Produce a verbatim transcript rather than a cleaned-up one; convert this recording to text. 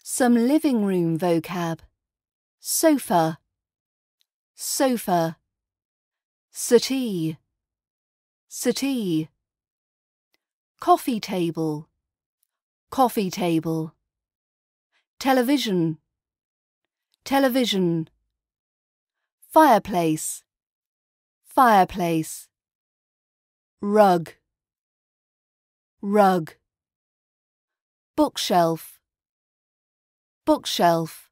Some living room vocab. Sofa, sofa. Settee, settee. Coffee table, coffee table. Television, television. Fireplace, fireplace. Rug, rug. Bookshelf, bookshelf.